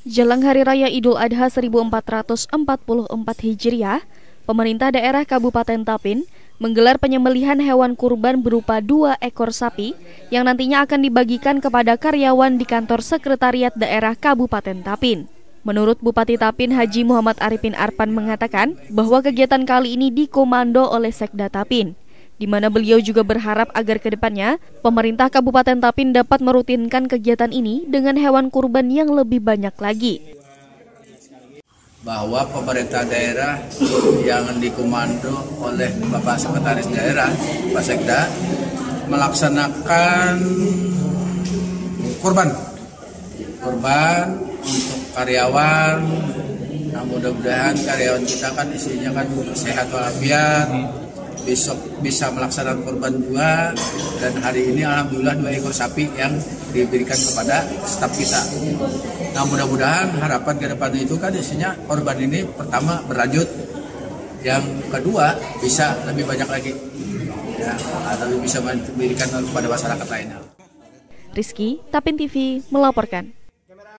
Jelang Hari Raya Idul Adha 1444 Hijriah, pemerintah daerah Kabupaten Tapin menggelar penyembelihan hewan kurban berupa 2 ekor sapi yang nantinya akan dibagikan kepada karyawan di kantor sekretariat daerah Kabupaten Tapin. Menurut Bupati Tapin Haji Muhammad Arifin Arpan mengatakan bahwa kegiatan kali ini dikomando oleh Sekda Tapin, di mana beliau juga berharap agar ke depannya pemerintah Kabupaten Tapin dapat merutinkan kegiatan ini dengan hewan kurban yang lebih banyak lagi. Bahwa pemerintah daerah yang dikomando oleh Bapak Sekretaris Daerah, Pak Sekda, melaksanakan kurban untuk karyawan. Nah, mudah-mudahan karyawan kita kan isinya kan sehat walafiat, besok bisa melaksanakan kurban juga, dan hari ini alhamdulillah 2 ekor sapi yang diberikan kepada staf kita. Nah, mudah-mudahan harapan ke depan itu kan isinya korban ini pertama berlanjut, yang kedua bisa lebih banyak lagi, ya, atau bisa diberikan kepada masyarakat lainnya. Rizky, Tapin TV melaporkan.